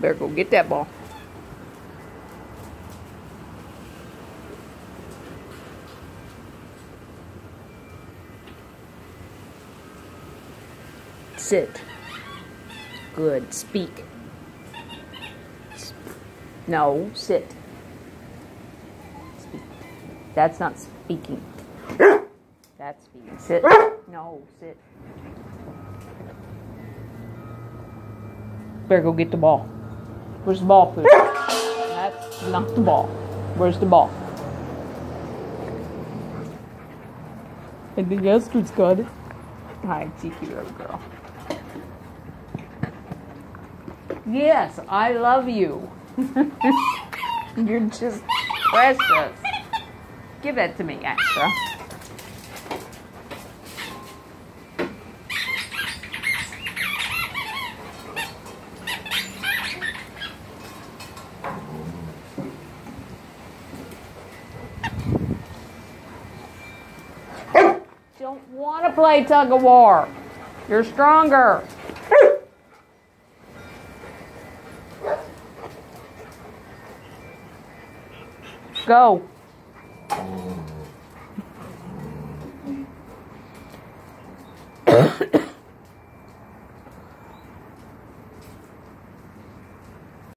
Better go get that ball. Sit. Good. Speak. No, sit. Speak. That's not speaking. That's speaking. Sit. No, sit. Better go get the ball. Where's the ball, Pooh? That's not the ball. Where's the ball? And then Astrid's got it. Hi, cheeky little girl. Yes, I love you. You're just precious. Give that to me, Astra. Don't want to play tug of war. You're stronger. Go.